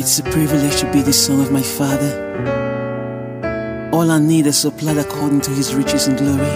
It's a privilege to be the son of my Father. All I need is supplied according to His riches and glory.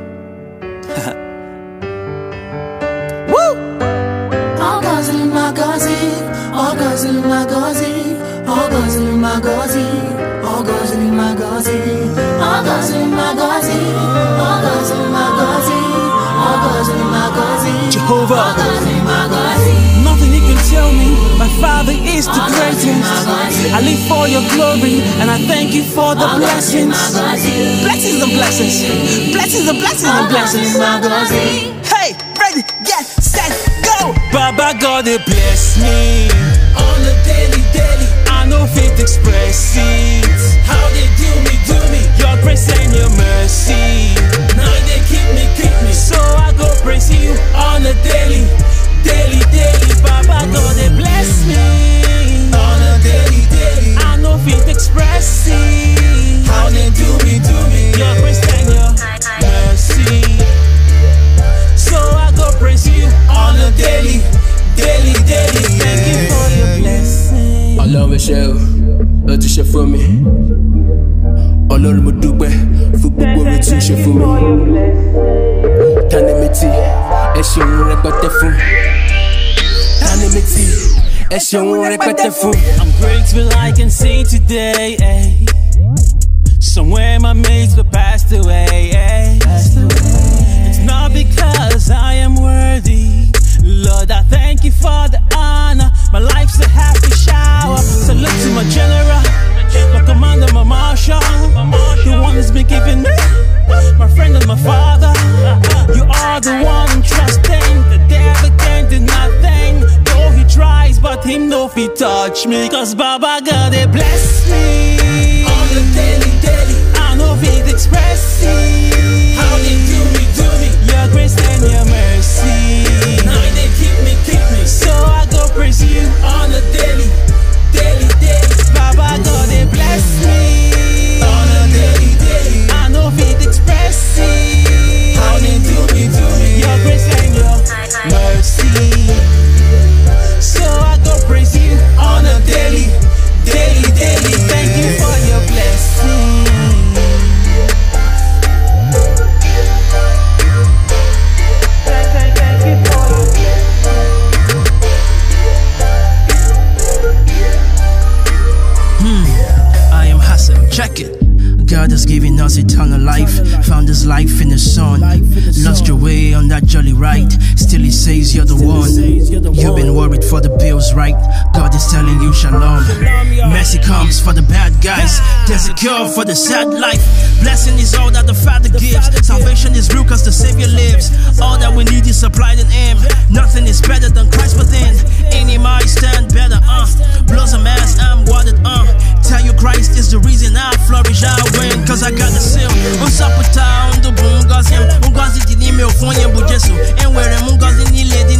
Woo! Gozirim, agozi, gozirim, agozi, gozirim, agozi, gozirim, agozi, gozirim, agozi, gozirim, agozi, gozirim, agozi, Jehovah, gozirim, agozi. nothing you can tell me. My Father is the greatest. I live for your glory, and I thank you for the blessings. Blessings and blessings. Blessings and blessings and blessings. Hey, ready, get, set, go. Baba God, they bless me On the daily. I know faith express it. How they do me. Your grace and your mercy. Now they keep me. So I go praise you On the daily. Baba God, they bless me On the daily. I know faith express it. How they do me. Your grace and your mercy. So I go praise you On the daily. Thank you for your blessing. Ọlọ́run ṣe o ti ṣe fún mi. Ọlọ́run mo dúpẹ́ fún gbogbo oore tí o ṣe fún mi. Tanimiti ẹ ṣeun rẹpẹtẹ fún. Tanimiti ẹ ṣeun rẹpẹtẹ fún. I'm grateful I can see today, eh. Somewhere my mates were passed away, eh. It's not because I am worthy, Lord, I thank you for the honor. My life's a happy shower. Salute to my general, my commander, my marshal, the one that's been keeping me, my friend and my father. You are the one I'm trusting. The devil can't do nothing. Though he tries, but him no he touch me. Cause Baba God, they bless me On the daily. I know he'd express it. How they do me. Your grace and your mercy. Now they keep me. So I go praise you On the daily. Baba God, they bless me On the daily. I know he'd express it. How they do me. Your grace and your mercy. So I go praise you On the daily. Thank you for your blessing. Thank you for your I am Hassel, check it. God has given us eternal life, found His life in His Son. Lost your way on that jolly ride, still He says you're the one. You've been worried for the bills, right? God is telling you shalom. Mercy comes for the bad guys, there's a cure for the sad life. Blessing is all that the Father gives. Salvation is real cause the Savior lives. All that we need is supplied in Him. Nothing is better than Christ within. In Him I stand better, blow some ass, I'm watered, Tell you Christ is the reason I flourish, I win. Cause I got the seal. Unsapota, undubu, ngozim. Ungozi dini me ofonye bujesu. Enwere mungozi ni lady